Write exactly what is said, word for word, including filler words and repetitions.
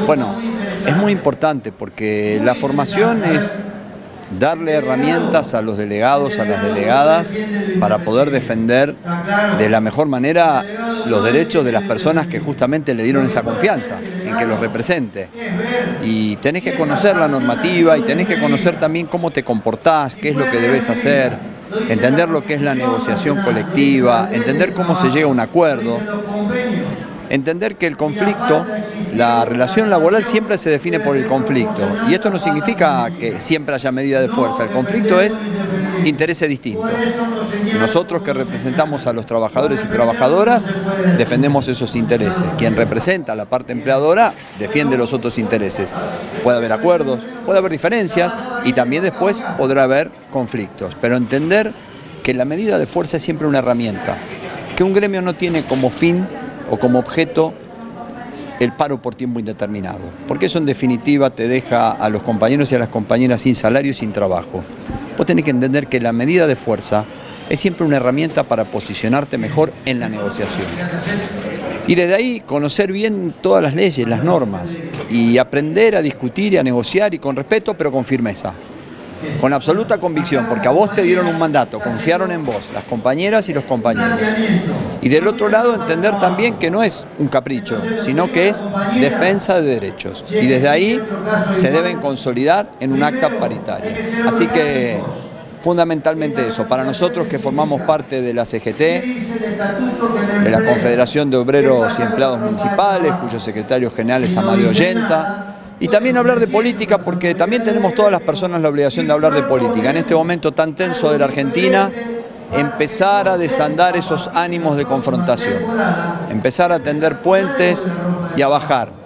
Bueno, es muy importante porque la formación es darle herramientas a los delegados, a las delegadas, para poder defender de la mejor manera los derechos de las personas que justamente le dieron esa confianza en que los represente. Y tenés que conocer la normativa y tenés que conocer también cómo te comportás, qué es lo que debes hacer, entender lo que es la negociación colectiva, entender cómo se llega a un acuerdo. Entender que el conflicto, la relación laboral siempre se define por el conflicto. Y esto no significa que siempre haya medida de fuerza. El conflicto es intereses distintos. Nosotros que representamos a los trabajadores y trabajadoras defendemos esos intereses. Quien representa a la parte empleadora defiende los otros intereses. Puede haber acuerdos, puede haber diferencias y también después podrá haber conflictos. Pero entender que la medida de fuerza es siempre una herramienta. Que un gremio no tiene como fin o como objeto el paro por tiempo indeterminado, porque eso en definitiva te deja a los compañeros y a las compañeras sin salario y sin trabajo. Vos tenés que entender que la medida de fuerza es siempre una herramienta para posicionarte mejor en la negociación. Y desde ahí conocer bien todas las leyes, las normas, y aprender a discutir y a negociar y con respeto, pero con firmeza. Con absoluta convicción, porque a vos te dieron un mandato, confiaron en vos, las compañeras y los compañeros. Y del otro lado entender también que no es un capricho, sino que es defensa de derechos. Y desde ahí se deben consolidar en un acta paritaria. Así que fundamentalmente eso, para nosotros que formamos parte de la C G T, de la Confederación de Obreros y Empleados Municipales, cuyo secretario general es Amadeo Ollenta, y también hablar de política, porque también tenemos todas las personas la obligación de hablar de política. En este momento tan tenso de la Argentina, empezar a desandar esos ánimos de confrontación, empezar a tender puentes y a bajar